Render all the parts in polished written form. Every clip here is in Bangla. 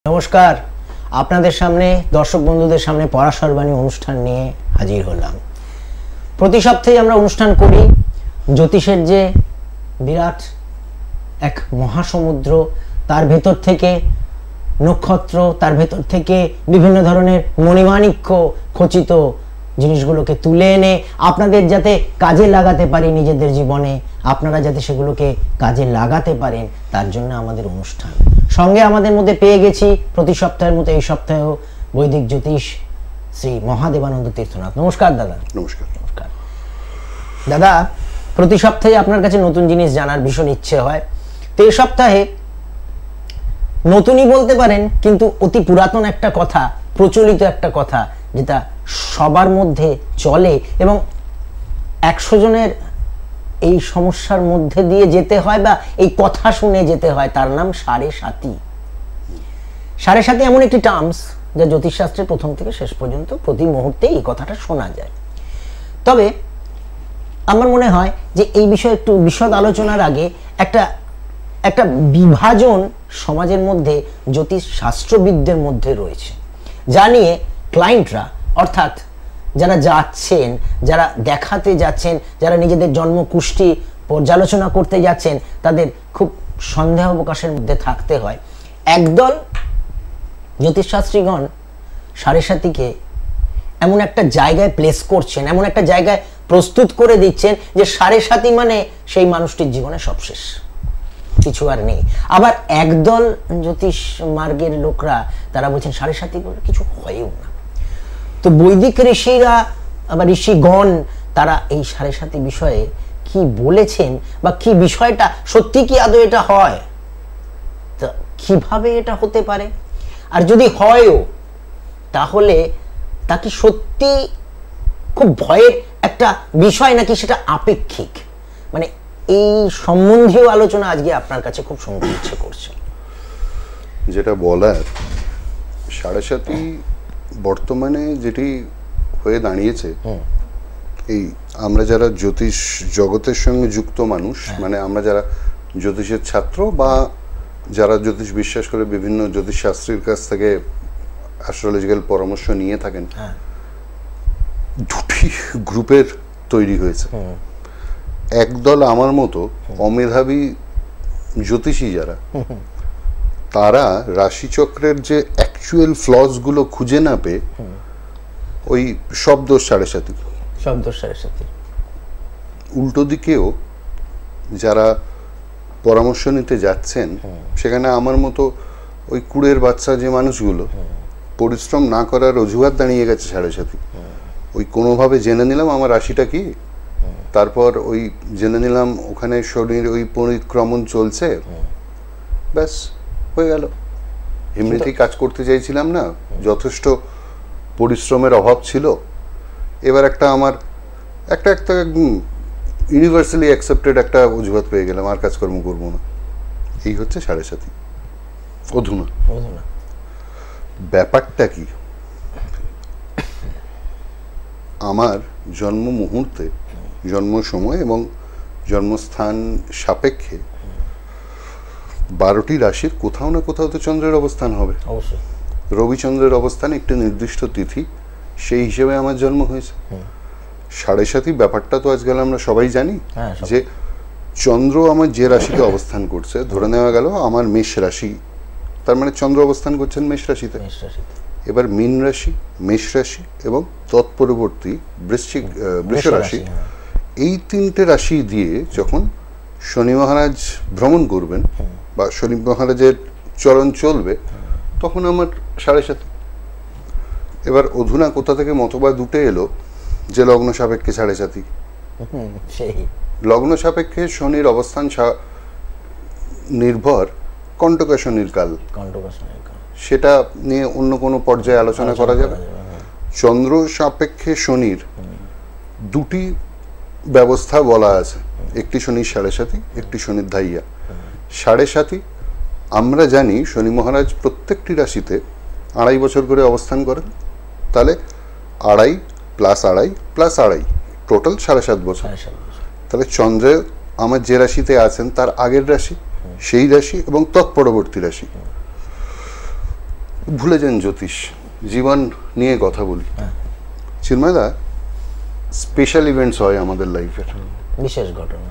নমস্কার, আপনাদের সামনে দর্শক বন্ধুদের সামনে পরাশরবাণী অনুষ্ঠান নিয়ে হাজির হলাম। প্রতি সপ্তাহে আমরা অনুষ্ঠান করি জ্যোতিষের যে বিরাট এক মহাসমুদ্র, তার ভেতর থেকে নক্ষত্র, তার ভেতর থেকে বিভিন্ন ধরনের মণিমাণিক্য খচিত জিনিসগুলোকে তুলে এনে আপনাদের যাতে কাজে লাগাতে পারি নিজেদের জীবনে, আপনারা যাতে সেগুলোকে কাজে লাগাতে পারেন, তার জন্য আমাদের অনুষ্ঠান। সঙ্গে আমাদের মধ্যে পেয়ে গেছি প্রতি সপ্তাহের মতো এই সপ্তাহেও বৈদিক জ্যোতিষ শ্রী মহাদেবানন্দ তীর্থনাথ। নমস্কার দাদা। নমস্কার। নমস্কার দাদা। প্রতি সপ্তাহে আপনার কাছে নতুন জিনিস জানার ভীষণ ইচ্ছে হয়, তো এই সপ্তাহে নতুনই বলতে পারেন, কিন্তু অতি পুরাতন একটা কথা, প্রচলিত একটা কথা, যেটা সবার মধ্যে চলে এবং 100 জনের এই সমস্যার মধ্যে দিয়ে যেতে হয় বা এই কথা শুনে যেতে হয়, তার নাম সাড়ে সাতি। সাড়ে সাতি এমন একটি টার্মস যা জ্যোতিষশাস্ত্রের প্রথম থেকে শেষ পর্যন্ত প্রতি মুহূর্তে এই কথাটা শোনা যায়। তবে আমার মনে হয় যে এই বিষয়ে একটু বিশদ আলোচনার আগে একটা বিভাজন সমাজের মধ্যে জ্যোতিষ শাস্ত্রবিদদের মধ্যে রয়েছে, যা নিয়ে ক্লায়েন্টরা, অর্থাৎ যারা যাচ্ছেন, যারা দেখাতে যাচ্ছেন, যারা নিজেদের জন্ম কুষ্টি পর্যালোচনা করতে যাচ্ছেন, তাদের খুব সন্দেহ অবকাশের মধ্যে থাকতে হয়। একদল জ্যোতিষশাস্ত্রীগণ সাড়ে সাতিকে এমন একটা জায়গায় প্লেস করছেন, এমন একটা জায়গায় প্রস্তুত করে দিচ্ছেন যে সাড়ে সাতি মানে সেই মানুষটির জীবনে সব শেষ, কিছু আর নেই। আবার একদল জ্যোতিষ মার্গের লোকরা তারা বলছেন সাড়ে সাতি বলে কিছু হয়ও না। তো বৈদিক ঋষিরা, আবার ঋষিগণ, তারা এই সাড়ে সাতি বিষয়ে কি বলেছেন বা কি বিষয়টা সত্যি কি আদৌ এটা হয়, তো কিভাবে এটা হতে পারে, আর যদি হয়ও তাহলে তা কি সত্যি খুব ভয়ের একটা বিষয় নাকি সেটা আপেক্ষিক, মানে এই সম্বন্ধীয় আলোচনা আজকে আপনার কাছে খুব শুনতে ইচ্ছে করছে। যেটা বলার, সাড়ে সাতি বর্তমানে যেটি হয়ে দাঁড়িয়েছে, এই আমরা যারা জ্যোতিষ জগতের সঙ্গে যুক্ত মানুষ, মানে আমরা যারা জ্যোতিষের ছাত্র বা যারা জ্যোতিষ বিশ্বাস করে বিভিন্ন জ্যোতিষ শাস্ত্রীর কাছ থেকে অ্যাস্ট্রোলজিক্যাল পরামর্শ নিয়ে থাকেন, দুটি গ্রুপের তৈরি হয়েছে। একদল আমার মতো অমেধাবী জ্যোতিষী যারা, তারা রাশিচক্রের যে অ্যাকচুয়াল ফ্লস গুলো খুঁজে না পেয়ে ওই শব্দ সাড়ে সাতি, উল্টো দিকেও যারা পরামর্শ নিতে যাচ্ছেন, সেখানে আমার মতো ওই কুড়ের বাচ্চা যে মানুষগুলো পরিশ্রম না করার অজুহাত দাঁড়িয়ে গেছে সাড়ে সাতি। ওই কোনোভাবে জেনে নিলাম আমার রাশিটা কি, তারপর ওই জেনে নিলাম ওখানে শনির ওই পরিক্রমণ চলছে, ব্যাস হয়ে গেল। এমনিতেই কাজ করতে চাইছিলাম না, যথেষ্ট পরিশ্রমের অভাব ছিল, এবার আমার একটা ইউনিভার্সালি অ্যাকসেপ্টেড একটা অজুহাত পেয়ে গেলাম, আর কাজকর্ম করবো না। এই হচ্ছে সাড়ে সাতি, অধুনা। ব্যাপারটা কি, আমার জন্ম মুহূর্তে, জন্ম সময় এবং জন্মস্থান সাপেক্ষে 12টি রাশির কোথাও না কোথাও তো চন্দ্রের অবস্থান হবে। রবিচন্দ্রের অবস্থান একটি নির্দিষ্ট তিথি, সেই হিসেবে আমার জন্ম হয়েছে। সাড়ে সাতি ব্যাপারটা তো আজকাল আমরা সবাই জানি যে চন্দ্র আমার যে রাশিতে অবস্থান করছে, ধরে নেওয়া গেল আমার মেষ রাশি, তার মানে চন্দ্র অবস্থান করছেন মেষ রাশিতে। এবার মীন রাশি, মেষ রাশি এবং তৎপরবর্তী বৃষ রাশি, এই 3টে রাশি দিয়ে যখন শনি মহারাজ ভ্রমণ করবেন বা শনি মহারাজের চরণ চলবে, তখন আমার সাড়ে সাতি। এবার অধুনা কোথা থেকে মতবাদ উঠে এলো যে লগ্ন সাপেক্ষে সাড়ে সাতি। লগ্ন সাপেক্ষে শনির অবস্থান নির্ভর কণ্টকা শনির কাল, সেটা নিয়ে অন্য কোনো পর্যায়ে আলোচনা করা যাবে। চন্দ্র সাপেক্ষে শনির দুটি ব্যবস্থা বলা আছে, একটি শনির সাড়ে সাতি, একটি শনির ধাইয়া। সাড়ে সাতি আমরা জানি শনি মহারাজ প্রত্যেকটি রাশিতে 2.5 বছর করে অবস্থান করেন, তাহলে 2.5 প্লাস 2.5 প্লাস 2.5 টোটাল 7.5 বছর। তাহলে চন্দ্রে আমার যে রাশিতে আছেন তার আগের রাশি, সেই রাশি এবং তৎপরবর্তী রাশি। ভুলে যান জ্যোতিষ, জীবন নিয়ে কথা বলি। চিন্ময়দা, স্পেশাল ইভেন্টস হয় আমাদের লাইফের, বিশেষ ঘটনা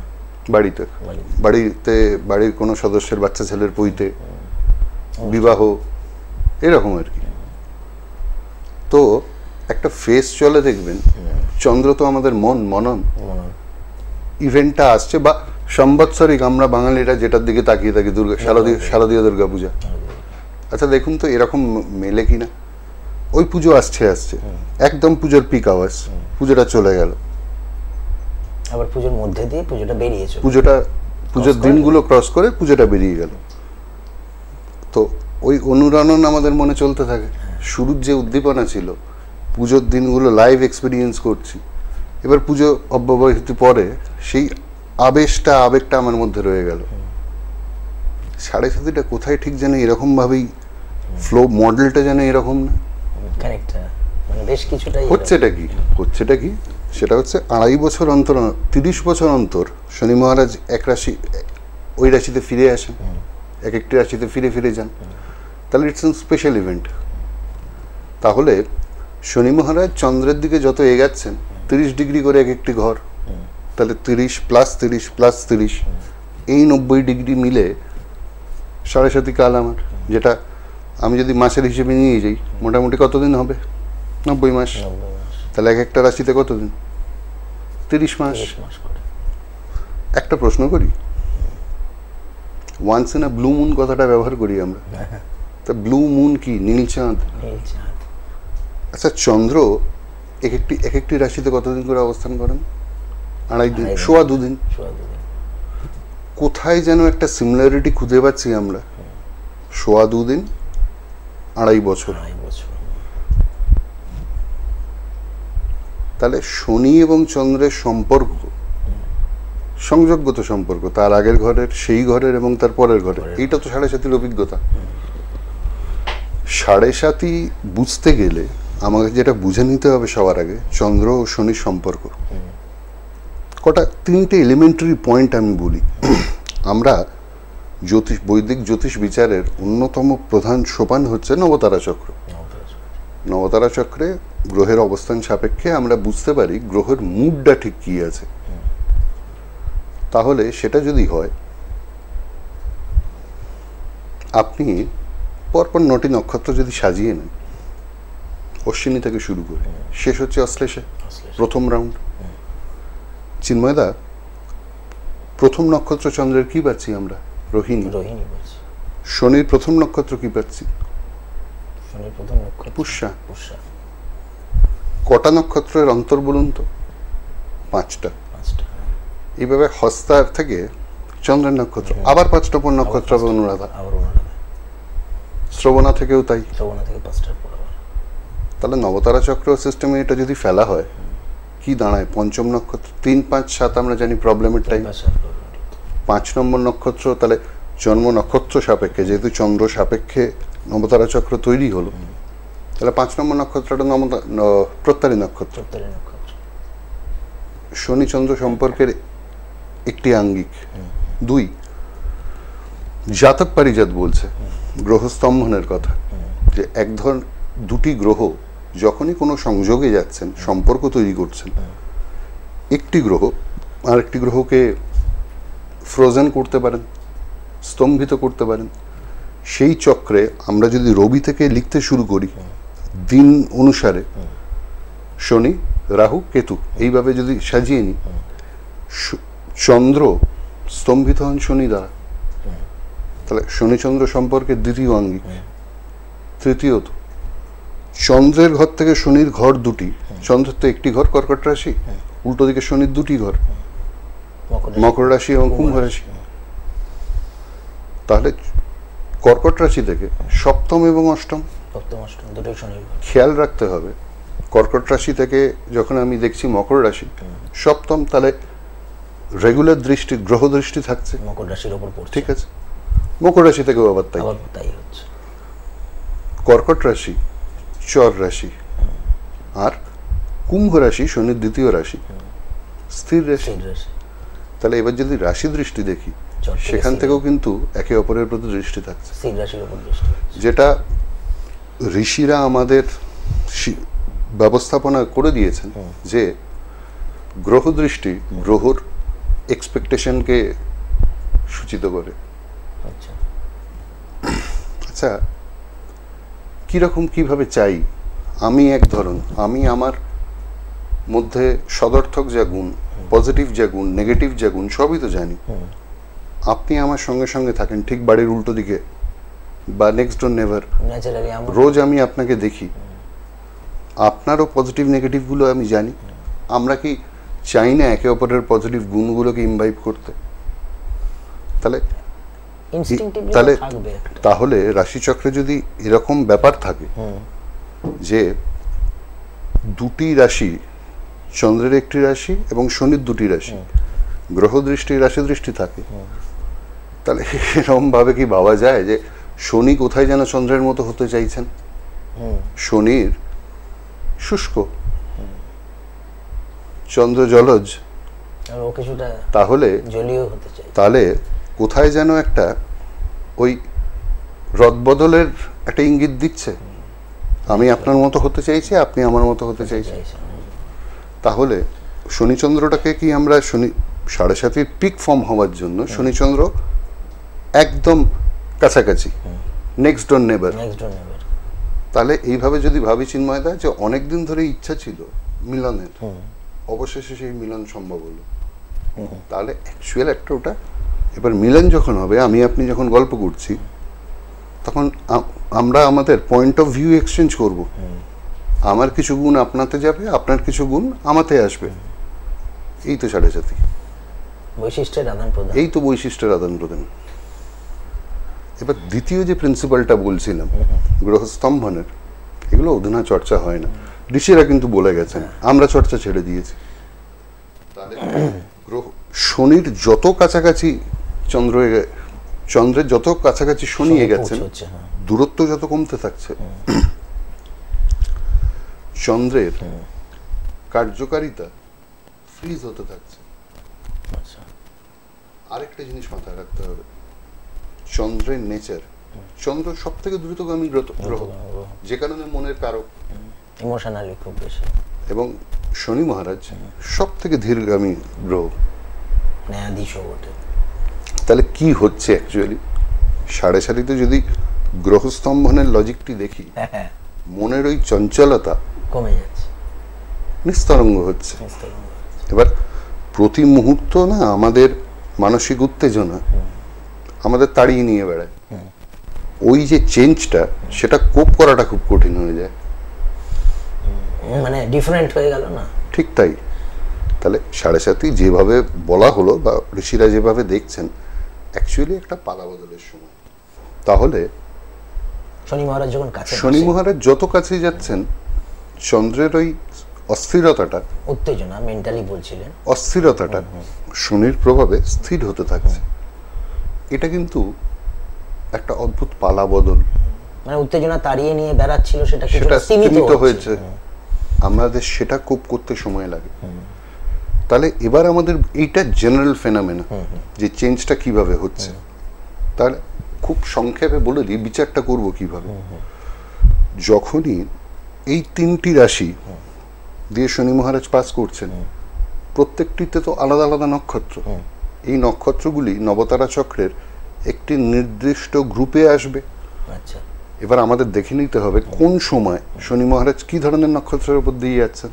বাড়ির কোনো সদস্যের বাচ্চা ছেলের পৈতে, বিবাহ, এরকম আর কি। তো একটা ফেস চলে দেখবেন, চন্দ্র তো আমাদের মনন, ইভেন্টটা আসছে বা সম্বৎসরিক, আমরা বাঙালিরা যেটার দিকে তাকিয়ে থাকি, শারদীয় দুর্গা পূজা। আচ্ছা দেখুন তো এরকম মেলে কিনা? ওই পুজো আসছে একদম পুজোর পিক আওয়াজ, পুজোটা চলে গেল, আবার পুজোর মধ্যে দিয়ে পুজোর দিনগুলো ক্রস করে পুজোটা বেরিয়ে গেল। তো ওই অনুরণন আমাদের মনে চলতে থাকে। শুরুর যে উদ্দীপনা ছিল, পুজোর দিনগুলো লাইভ এক্সপিরিয়েন্স করছি, এবার পুজো অব্যবহিত পরে সেই আবেগটা আমার মধ্যে রয়ে গেল। 7:30টা কোথায় ঠিক যেন এরকম ভাবেই ফ্লো মডেলটা যেন এরকম না, হচ্ছেটা কি সেটা হচ্ছে 2.5 বছর অন্তর, 30 বছর অন্তর শনি মহারাজ এক রাশি ওই রাশিতে ফিরে আসেন, এক একটি রাশিতে ফিরে যান। তাহলে ইটস এন স্পেশাল ইভেন্ট। তাহলে শনি মহারাজ চন্দ্রের দিকে যত এগাচ্ছেন 30 ডিগ্রি করে এক একটি ঘর, তাহলে 30 + 30 এই 90 ডিগ্রি মিলে 7.5 কাল আমার, যেটা আমি যদি মাসের হিসেবে নিয়ে যাই মোটামুটি কতদিন হবে? 90 মাস। তাহলে এক একটা রাশিতে কতদিন? 30 মাস। একটা প্রশ্ন করি, once in a blue moon কথাটা ব্যবহার করি আমরা, তা ব্লু মুন কি? নীল চাঁদ। আচ্ছা চন্দ্র এক একটি রাশিতে কতদিন করে অবস্থান করেন? 2.5 দিন, সোয়া 2 দিন। কোথায় যেন একটা সিমিলারিটি খুঁজে পাচ্ছি আমরা, সোয়া 2 দিন, 2.5 বছর। তাহলে শনি এবং চন্দ্রের সম্পর্ক, সংযোগগত সম্পর্ক, তার আগের ঘরের, সেই ঘরের এবং তার পরের ঘরের, এইটা তো 7.5 অভিজ্ঞতা। 7.5 বুঝতে গেলে আমাকে যেটা বুঝে নিতে হবে সবার আগে, চন্দ্র ও শনির সম্পর্ক। কটা 3টে এলিমেন্টারি পয়েন্ট আমি বলি। আমরা বৈদিক জ্যোতিষ বিচারের অন্যতম প্রধান সোপান হচ্ছে নবতারা চক্র। নবতারা চক্রে গ্রহের অবস্থান সাপেক্ষে আমরা বুঝতে পারি গ্রহের মুডটা ঠিক কি আছে। তাহলে সেটা যদি হয়, আপনি পরপর 9টি নক্ষত্র যদি সাজিয়ে নেন, অশ্বিনী থেকে শুরু করে শেষ হচ্ছে অশ্লেষে, প্রথম রাউন্ড। চিন্ময়দা, প্রথম নক্ষত্র চন্দ্রের কি পাচ্ছি আমরা? রোহিণী। শনির প্রথম নক্ষত্র কি পাচ্ছি? পুষ্যা। কটা নক্ষত্রের অন্তর বলুন তো? 5টা। এইভাবে হস্তার থেকে চন্দ্রের নক্ষত্র, আবার 5টা পর নক্ষত্র হবে অনুরাধা। শ্রবণা থেকেও তাই। তাহলে নবতারা চক্র সিস্টেমে এটা যদি ফেলা হয়, কি দাঁড়ায়? পঞ্চম নক্ষত্র 3, 5, 7 আমরা জানি প্রবলেমের টাইম। 5 নম্বর নক্ষত্র, তাহলে জন্ম নক্ষত্র সাপেক্ষে, যেহেতু চন্দ্র সাপেক্ষে নবতারা চক্র তৈরি হলো, তাহলে 5 নম্বর নক্ষত্রটা প্রত্যারী নক্ষত্র। শনি চন্দ্র সম্পর্কের একটি আঙ্গিক। 2, জাতক পারিজাত বলছে গ্রহস্তম্ভনের কথা, যে দুটি গ্রহ যখনই কোনো সংযোগে যাচ্ছেন, সম্পর্ক তৈরি করছেন, একটি গ্রহ আরেকটি গ্রহকে ফ্রোজেন করতে পারেন, স্তম্ভিত করতে পারেন। সেই চক্রে আমরা যদি রবি থেকে লিখতে শুরু করি দিন অনুসারে, শনি, রাহু, কেতু, এইভাবে যদি সাজিয়ে নিই, চন্দ্র স্তম্ভিত হন শনি দ্বারা, তাহলে শনি চন্দ্র সম্পর্কে দ্বিতীয় আঙ্গিক। তৃতীয়ত, চন্দ্রের ঘর থেকে শনির ঘর 2টি, চন্দ্রের তো একটি ঘর কর্কট রাশি, উল্টো দিকে শনির 2টি ঘর, মকর রাশি এবং কুম্ভ রাশি। তাহলে কর্কট রাশি থেকে সপ্তম এবং অষ্টম খেয়াল রাখতে হবে। কর্কট রাশি থেকে যখন আমি দেখছি মকর রাশি সপ্তম, তাহলে রেগুলার দৃষ্টি, গ্রহ দৃষ্টি থাকছে মকর রাশির উপর পড়ছে, ঠিক আছে। মকর রাশি থেকেও আবার তাই হচ্ছে। কর্কট রাশি চর রাশি, আর কুম্ভ রাশি শনির দ্বিতীয় রাশি, স্থির রাশি। তাহলে এবার যদি রাশি দৃষ্টি দেখি, সেখান থেকেও কিন্তু একে অপরের প্রতি দৃষ্টি থাকছে, যেটা ঋষিরা আমাদের ব্যবস্থাপনা করে দিয়েছেন যে গ্রহ দৃষ্টি গ্রহর এক্সপেকটেশনকে সূচিত করে। আচ্ছা, কিরকম কিভাবে চাই আমি এক ধরন, আমি আমার মধ্যে সদর্থক যা গুণ, পজিটিভ যা গুণ, নেগেটিভ যা গুণ সবই তো জানি। আপনি আমার সঙ্গে সঙ্গে থাকেন ঠিক বাড়ির উল্টো দিকে বা নেক্সট ডোর নেভার, রোজ আমি আপনাকে দেখি, আপনারও পজিটিভ নেগেটিভ গুলো আমি জানি। আমরা কি চাই না একে অপরের পজিটিভ গুণগুলোকে ইমবাইব করতে? তাহলে রাশিচক্রে যদি এরকম ব্যাপার থাকে যে দুটি রাশি, চন্দ্রের একটি রাশি এবং শনির দুটি রাশি, গ্রহ দৃষ্টি রাশি দৃষ্টি থাকে, তাহলে এরকম ভাবে কি ভাবা যায় যে শনি কোথায় যেন চন্দ্রের মতো হতে চাইছেন? শনির শুষ্ক, চন্দ্র জলজ, তাহলে কোথায় যেন একটা ওই রদবদলের একটা ইঙ্গিত দিচ্ছে, আমি আপনার মতো হতে চাইছি, আপনি আমার মতো হতে চাইছেন। তাহলে শনিচন্দ্রটাকে কি আমরা শনি 7.5 পিক ফর্ম হওয়ার জন্য শনিচন্দ্র একদম কাছাকাছি, নেক্সট ডোর নেবার, তাহলে এইভাবে যদি ভাবি চিন্ময়দা যে অনেকদিন ধরে ইচ্ছা ছিল মিলনের, অবশেষে সেই মিলন সম্ভব হলো, তাহলে অ্যাকচুয়াল একটা ওটা এবার মিলন যখন হবে, আমি আপনি যখন গল্প করছি তখন আমরা আমাদের পয়েন্ট অফ ভিউ এক্সচেঞ্জ করব। আমার কিছু গুণ আপনাতে যাবে, আপনার কিছু গুণ আমাতে আসবে, এই তো 7.5 বৈশিষ্ট্যের আদান প্রদান, এই তো বৈশিষ্ট্যের আদান প্রদান। এবার দ্বিতীয় যে প্রিন্সিপালটা বলছিলাম গ্রহস্তম্ভনের, এগুলো অধুনা চর্চা হয় না, ঋষিরা কিন্তু বলে গেছেন, আমরা চর্চা ছেড়ে দিয়েছি। তাহলে গ্রহ শনির যত কাছাকাছি চন্দ্রের যত কাছাকাছি শনি গেছেন, দূরত্ব যত কমতে থাকছে, চন্দ্রের কার্যকারিতা ফ্রিজ হতে থাকছে। আরেকটা জিনিস মাথায় রাখতে হবে, চন্দ্রের নেচার, চন্দ্র সব থেকে দ্রুতগামী গ্রহ, যে কারণে মনের কারক, ইমোশনালি খুব বেশি, এবং শনি মহারাজ সব থেকে ধীরগামী গ্রহ, ন্যায়াধীশও বটে। তাহলে কি হচ্ছে অ্যাকচুয়ালি 7.5 যদি গ্রহস্তম্ভনের লজিকটি দেখি, মনের ওই চঞ্চলতা কমে যাচ্ছে, নিস্তরঙ্গ হচ্ছে। এবার প্রতি মুহূর্ত না আমাদের মানসিক উত্তেজনা আমাদের তাড়িয়ে নিয়ে বেড়ায়, ওই যে চেঞ্জটা সেটা কোপ করাটা খুব কঠিন হয়ে যায়, মানে ডিফারেন্ট হয়ে গেল না, ঠিক তাই। তাহলে 7.5 যেভাবে বলা হলো বা ঋষিরা যেভাবে দেখছেন, অ্যাকচুয়ালি একটা পালা বদলের সময়। তাহলে শনি মহারাজ যখন কাছে, শনি মহারাজ যত কাছে যাচ্ছেন, চন্দ্রের ওই অস্থিরতাটা, উত্তেজনা, মেন্টালি বলছিলেন, অস্থিরতাটা শনির প্রভাবে স্থির হতে থাকছে। এটা কিন্তু একটা অদ্ভুত পালা বদল, মানে উত্তেজনা তাড়িয়ে নিয়ে বেড়াচ্ছিল, সেটা সীমিত হয়েছে, আমাদের সেটা কোপ করতে সময় লাগে। তাহলে এবার আমাদের এইটা জেনারেল ফেনোমেনা যে চেঞ্জটা কিভাবে হচ্ছে, তাহলে খুব সংক্ষেপে বলে দিই বিচারটা করব কিভাবে। যখনই এই 3টি রাশি দিয়ে শনি মহারাজ পাস করছেন, প্রত্যেকটিতে তো আলাদা আলাদা নক্ষত্র, এই নক্ষত্রগুলি নবতারা চক্রের একটি নির্দিষ্ট গ্রুপে আসবে। এবার আমাদের দেখে নিতে হবে কোন সময় শনি মহারাজ কি ধরনের নক্ষত্রের উপর দিয়ে যাচ্ছেন।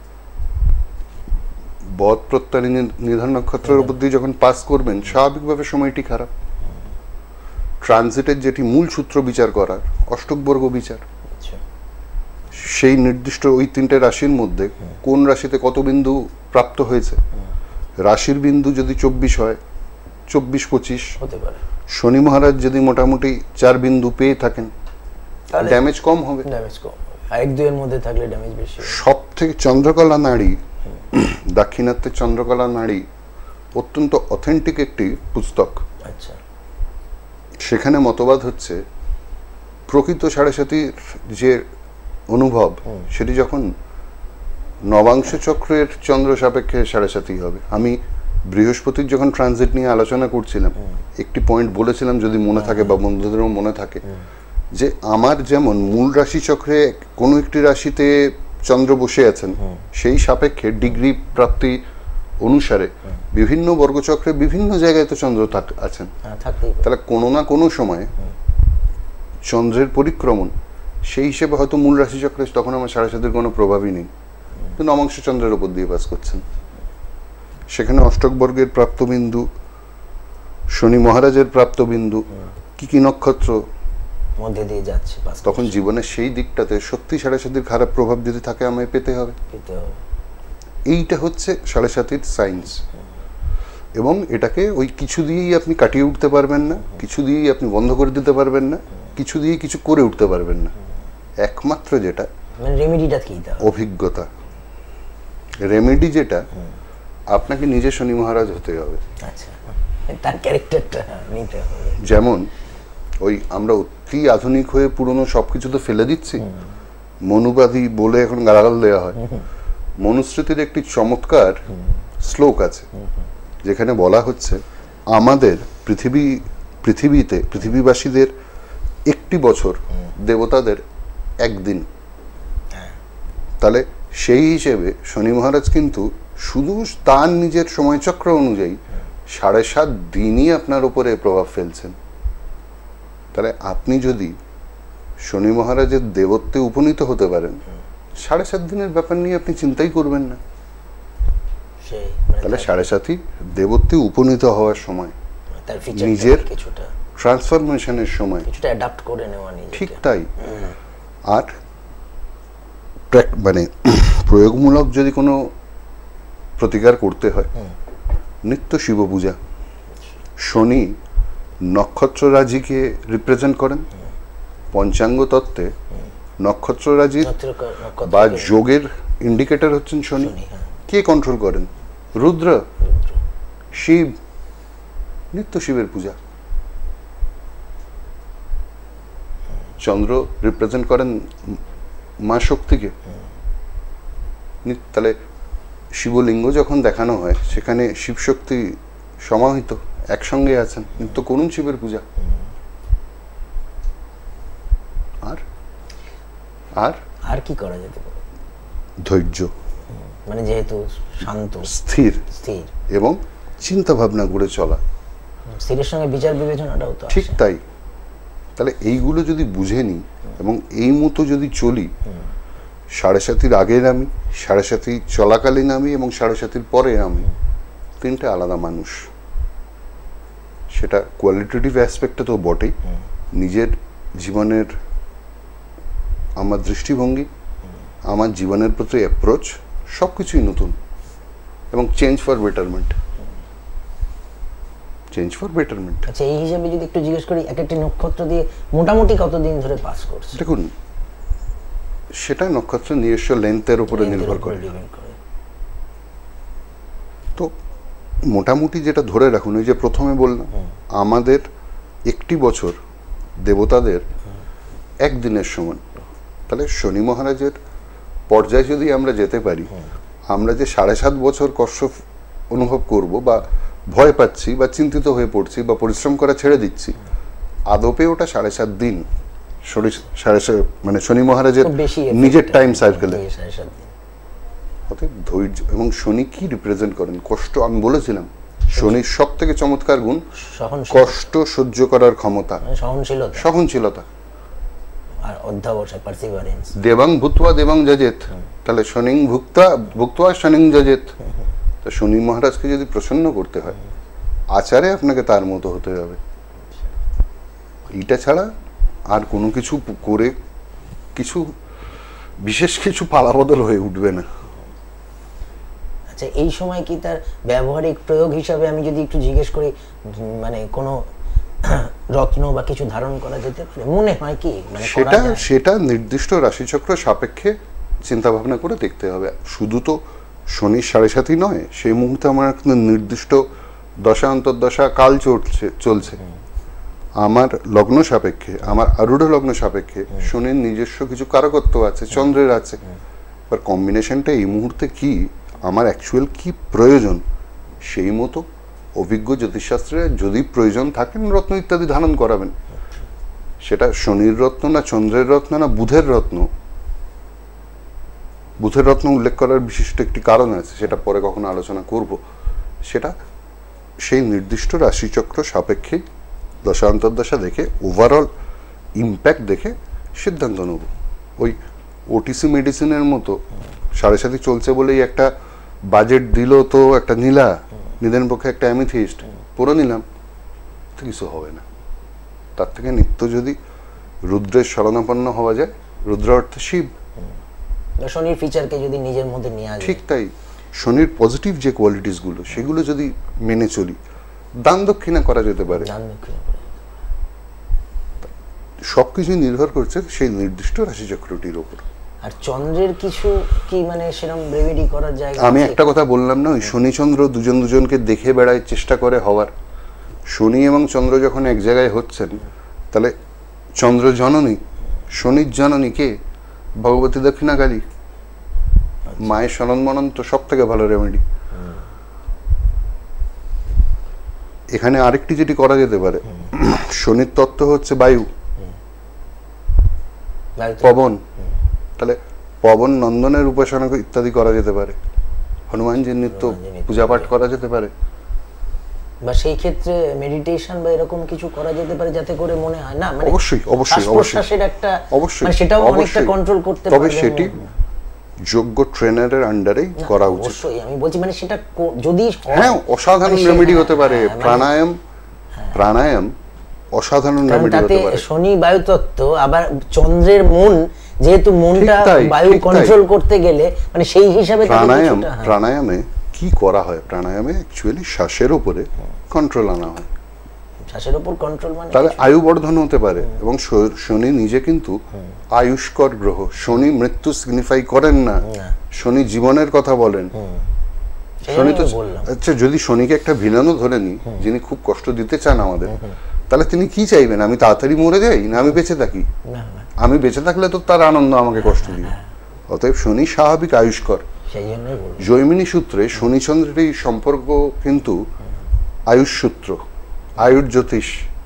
বদ প্রত্যয় নিধন নক্ষত্রের উপর দিয়ে যখন পাস করবেন, স্বাভাবিকভাবে সময়টি খারাপ। ট্রানজিটের যেটি মূল সূত্র বিচার করার, অষ্টক বর্গ বিচার, সেই নির্দিষ্ট ওই 3টে রাশির মধ্যে কোন রাশিতে কত বিন্দু প্রাপ্ত হয়েছে, রাশির বিন্দু যদি 24 হয়, 24-25 হতে পারে। শনি মহারাজ যদি মোটামুটি 4 বিন্দু পেয়ে থাকেন, ড্যামেজ কম হবে, আর 1-2 এর মধ্যে থাকলে ড্যামেজ বেশি। সব থেকে চন্দ্রকলা নাড়ি, দাক্ষিণাত্যের চন্দ্রকলা নাড়ি অত্যন্ত অথেন্টিক একটি পুস্তক। আচ্ছা, সেখানে মতবাদ হচ্ছে প্রকৃত 7.5 যে অনুভব, সেটি যখন নবাংশ চক্রের চন্দ্র সাপেক্ষে 7.5 হবে। আমি বৃহস্পতির যখন ট্রানজিট নিয়ে আলোচনা করছিলাম, একটি পয়েন্ট বলেছিলাম, যদি মনে থাকে বা বন্ধুদেরও মনে থাকে, যে আমার যেমন মূল রাশি চক্রে কোনো একটি রাশিতে চন্দ্র বসে আছেন, সেই সাপেক্ষে ডিগ্রি প্রাপ্তি অনুসারে বিভিন্ন বর্গচক্রে বিভিন্ন জায়গায় তো চন্দ্র আছেন, তাহলে কোনো না কোনো সময় চন্দ্রের পরিক্রমণ সেই হিসেবে হয়তো মূল রাশি চক্রে তখন আমার 7.5-এর কোনো প্রভাবই নেই, কিন্তু নবাংশ চন্দ্রের উপর দিয়ে পাস করছেন। সেখানে অষ্টক বর্গের প্রাপ্তবিন্দু, শনি মহারাজের প্রাপ্তবিন্দু, কি কি নক্ষত্র মধ্যে দিয়ে যাচ্ছে, তখন জীবনের সেই দিকটাতে সত্যি 7.5-এর খারাপ প্রভাব যদি থাকে আমায় পেতে হবে। এইটা হচ্ছে 7.5-এর সায়েন্স, এবং এটাকে ওই কিছু দিয়েই আপনি কাটিয়ে উঠতে পারবেন না, কিছু দিয়েই আপনি বন্ধ করে দিতে পারবেন না, কিছু দিয়ে কিছু করে উঠতে পারবেন না। একমাত্র যেটা রেমেডিটা কি, অভিজ্ঞতা। রেমেডি যেটা, আপনাকে নিজে শনি মহারাজ হতে হবে। আচ্ছা, তার ক্যারেক্টারটা নিতে হবে। যেমন ওই আমরা অতি আধুনিক হয়ে পুরনো সবকিছু তো ফেলে দিচ্ছি, মনুবাদী বলে এখন গালাগাল দেওয়া হয়। মনুস্মৃতির একটি চমৎকার শ্লোক আছে যেখানে বলা হচ্ছে আমাদের পৃথিবীবাসীদের একটি বছর, দেবতাদের একদিন। তাহলে সেই হিসেবে শনি মহারাজ কিন্তু শুধু তার নিজের সময়চক্র অনুযায়ী 7.5 দিনই আপনার উপরে প্রভাব ফেলছেন। তাহলে আপনি যদি শনি মহারাজের দেবত্বে উপনীত হতে পারেন, 7.5 দিনের ব্যাপার নিয়ে আপনি চিন্তাই করবেন না। তাহলে 7.5ই দেবত্বে উপনীত হওয়ার সময়, নিজের ট্রান্সফরমেশনের সময়, ঠিক তাই। আর মানে প্রয়োগমূলক যদি কোনো প্রতিকার করতে হয়, নিত্য শিব পূজা। শনি নক্ষত্ররাজিকে রিপ্রেজেন্ট করেন, পঞ্চাঙ্গ তত্ত্বে নক্ষত্ররাজির বা যোগের ইন্ডিকেটর হচ্ছেন শনি। কে কন্ট্রোল করেন? রুদ্র, শিব। নিত্য শিবের পূজা। চন্দ্র রিপ্রেজেন্ট করেন মা শক্তিকে। তাহলে শিবলিঙ্গ যখন দেখানো হয় সেখানে শিব শক্তি সমাহিত একসঙ্গে আছেন, নিত্য করুন শিবের পূজা। আর আর আর কি করা যেতে পারে? ধৈর্য, মানে যেহেতু শান্ত, স্থির এবং চিন্তা ভাবনা করে চলা। স্থিরের সঙ্গে বিচার বিবেচনাটাও তো ঠিক তাই। তাহলে এইগুলো যদি বুঝে নিই এবং এই মতো যদি চলি, 7.5-এর আগের আমি, 7.5 চলাকালীন আমি এবং 7.5-এর পরে আমি তিনটে আলাদা মানুষ। সেটা কোয়ালিটেটিভ অ্যাসপেক্টে তো বটেই, নিজের জীবনের আমার দৃষ্টিভঙ্গি, আমার জীবনের প্রতি অ্যাপ্রোচ সব কিছুই নতুন এবং চেঞ্জ ফর বেটারমেন্ট। আচ্ছা, এই হিসাবে যদি একটু জিজ্ঞেস করি, এক একটি নক্ষত্র দিয়ে মোটামুটি কতদিন ধরে পাস করছে? দেখুন, সেটা নক্ষত্রের নিজস্ব লেন্থের উপরে নির্ভর করে। তো মোটামুটি যেটা ধরে রাখুন, ওই যে প্রথমে বললাম আমাদের একটি বছর দেবতাদের একদিনের সমান। তাহলে শনি মহারাজের পর্যায়ে যদি আমরা যেতে পারি, আমরা যে 7.5 বছর কষ্ট অনুভব করব বা ভয় পাচ্ছি বা চিন্তিত হয়ে পড়ছি বা পরিশ্রম করা ছেড়ে দিচ্ছি, আদপে ওটা 7.5 দিন মানে শনি মহারাজের নিজের টাইম সার্কেলে। অতএব ধৈর্য। এবং শনি কি রিপ্রেজেন্ট করেন? কষ্ট। আমি বলেছিলাম শনির সব থেকে চমৎকার গুণ কষ্ট সহ্য করার ক্ষমতা, সহনশীলতা আর অধ্যবসায়, পারসিভারেন্স। দেবাং ভূত্বা দেবাং যজেত। তাহলে শনিং ভুক্তা শনিং যজেত। তো শনি মহারাজকে যদি প্রসন্ন করতে হয়, আচারে আপনাকে তার মতো হতে হবে। এইটা ছাড়া আর কোনো কিছু করে কিছু বিশেষ কিছু পালাবদল হয়ে উঠবে না। আচ্ছা, এই সময় কি তার ব্যবহারিক প্রয়োগ হিসাবে আমি যদি একটু জিজ্ঞেস করি, মানে কোনো রত্ন বা কিছু ধারণ করা যেতে পারে মনে হয় কি? মানে সেটা নির্দিষ্ট রাশিচক্র সাপেক্ষে চিন্তা ভাবনা করে দেখতে হবে। শুধু তো শনির 7.5 নয়, সেই মুহূর্তে আমার একটা নির্দিষ্ট দশা অন্তর্দশা কাল চলছে। আমার লগ্ন সাপেক্ষে, আমার আরূঢ় লগ্ন সাপেক্ষে শনির নিজস্ব কিছু কারকত্ব আছে, চন্দ্রের আছে। এবার কম্বিনেশনটা এই মুহূর্তে কি, আমার অ্যাকচুয়াল কি প্রয়োজন, সেই মতো অভিজ্ঞ জ্যোতিষশাস্ত্রে যদি প্রয়োজন থাকেন রত্ন ইত্যাদি ধারণ করাবেন। সেটা শনির রত্ন না চন্দ্রের রত্ন না বুধের রত্ন, বুধের রত্ন উল্লেখ করার বিশিষ্ট একটি কারণ আছে, সেটা পরে কখনো আলোচনা করব। সেটা সেই নির্দিষ্ট রাশিচক্র সাপেক্ষে দশা দেখে ওভারঅল ইম্প্যাক্ট দেখে সিদ্ধান্ত নেব। ওই ওটিসি মেডিসিনের মতো সাড়ে সাথে চলছে বলেই একটা বাজেট দিল তো একটা নীলা, নিদেন পক্ষে একটা অ্যামিথিস্ট পুরো নিলাম, তো কিছু হবে না। তার থেকে নিত্য যদি রুদ্রের শরণাপন্ন হওয়া যায়, রুদ্র অর্থ শিব, শনির ফিচারকে যদি নিজের মধ্যে নিয়ে আসে, ঠিক তাই শনির পজিটিভ যে কোয়ালিটিস গুলো সেগুলো যদি মেনে চলি, দান দক্ষিণা করা যেতে পারে। সবকিছু নির্ভর করছে সেই নির্দিষ্ট রাশিচক্রটির উপর। আর চন্দ্রের কিছু কি মানে সেরকম রেমেডি করার জায়গা? আমি একটা কথা বললাম না, ওই শনি চন্দ্র দুজনকে দেখে বেড়ায়, চেষ্টা করে হওয়ার। শনি এবং চন্দ্র যখন এক জায়গায় হচ্ছেন, তাহলে চন্দ্র জননী, শনির জননী কে? ভগবতী দক্ষিণাকালী, মায়ের শরণ মনন তো সব থেকে ভালো রেমেডি। এখানে আরেকটি যেটি করা যেতে পারে, শনির তত্ত্ব হচ্ছে বায়ু, পবন, তাহলে পবন নন্দনের উপাসনা ইত্যাদি করা যেতে পারে, হনুমানজির নিত্য পূজা পাঠ করা যেতে পারে, বা সেই ক্ষেত্রে মেডিটেশন বা এরকম কিছু করা যেতে পারে, যাতে করে মনে হয় না মানে অবশ্যই শ্বাস-প্রশ্বাসের একটা মানে সেটাও অনেকটা কন্ট্রোল করতে পারবে। তবে সেটি যোগ্য ট্রেনারের আন্ডারেই করা উচিত। অবশ্যই আমি বলছি মানে সেটা যদি হ্যাঁ অসাধারণ রেমেডি হতে পারে। প্রাণায়াম অসাধারণ রেমেডি হতে পারে। শনি বায়ু তত্ত্ব, আবার চন্দ্রের মন, যেহেতু মনটা বায়ু কন্ট্রোল করতে গেলে মানে সেই হিসাবে প্রাণায়ামে কি করা হয়? প্রাণায়ামে অ্যাকচুয়ালি শ্বাসের উপরে কন্ট্রোল আনা হয়। শ্বাসের উপর কন্ট্রোল মানে তাহলে আয়ু বর্ধন হতে পারে। এবং শনি নিজে কিন্তু আয়ুষ্কর গ্রহ। শনি মৃত্যু সিগনিফাই করেন না, শনি জীবনের কথা বলেন। শনি তো আচ্ছা, যদি শনিকে একটা ভিলেনও ধরে নিই যিনি খুব কষ্ট দিতে চান আমাদের, তাহলে তিনি কি চাইবেন? আমি তাড়াতাড়ি মরে যাই না আমি বেঁচে থাকি? আমি বেঁচে থাকলে তো তার আনন্দ আমাকে কষ্ট দিবে। অতএব শনি স্বাভাবিক আয়ুষ্কর। জৈমিনী সূত্রে শনি চন্দ্রের এই সম্পর্ক কিন্তু আয়ুষ সূত্র, আয়ুর জ্যোতিষ।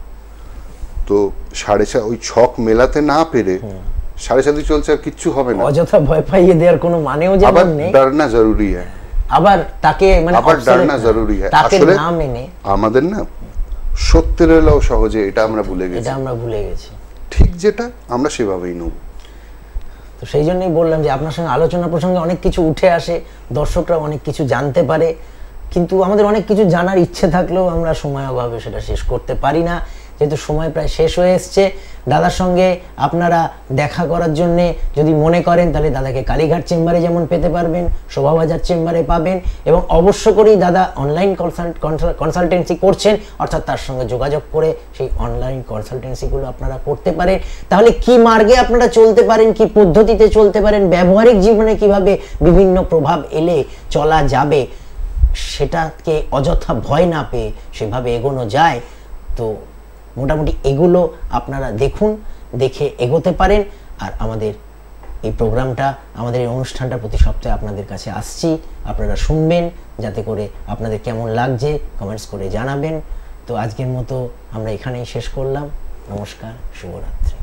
তো ওই ছক মেলাতে না পেরে সাড়ে সাথে চলছে আর কিচ্ছু হবে না। অযথা ভয় পাইয়ে দেওয়ার কোনো মানেও যেমন নেই। ডরনা জরুরি হ্যাঁ, আবার তাকে মানে ডরনা জরুরি হ্যাঁ। আসলে আমাদের না সত্যের এলেও সহজে এটা আমরা ভুলে গেছি। ঠিক যেটা আমরা সেভাবেই নেব। তো সেই জন্যই বললাম যে আপনার সঙ্গে আলোচনা প্রসঙ্গে অনেক কিছু উঠে আসে, দর্শকরা অনেক কিছু জানতে পারে, কিন্তু আমাদের অনেক কিছু জানার ইচ্ছে থাকলেও আমরা সময় অভাবে সেটা শেষ করতে পারি না। যেহেতু সময় প্রায় শেষ হয়ে এসছে, দাদার সঙ্গে আপনারা দেখা করার জন্য যদি মনে করেন, তাহলে দাদাকে কালীঘাট চেম্বারে যেমন পেতে পারবেন, শোভাবাজার চেম্বারে পাবেন, এবং অবশ্য করেই দাদা অনলাইন কনসালটেন্সি করছেন, অর্থাৎ তার সঙ্গে যোগাযোগ করে সেই অনলাইন কনসালটেন্সিগুলো আপনারা করতে পারেন। তাহলে কি মার্গে আপনারা চলতে পারেন, কি পদ্ধতিতে চলতে পারেন, ব্যবহারিক জীবনে কিভাবে বিভিন্ন প্রভাব এলে চলা যাবে, সেটাকে অযথা ভয় না পেয়ে সেভাবে এগোনো যায়। তো মোটামুটি এগুলো আপনারা দেখুন, দেখে এগোতে পারেন। আর আমাদের এই প্রোগ্রামটা, আমাদের এই অনুষ্ঠানটা প্রতি সপ্তাহে আপনাদের কাছে আসছি, আপনারা শুনবেন, যাতে করে আপনাদের কেমন লাগছে কমেন্টস করে জানাবেন। তো আজকের মতো আমরা এখানেই শেষ করলাম। নমস্কার, শুভরাত্রি।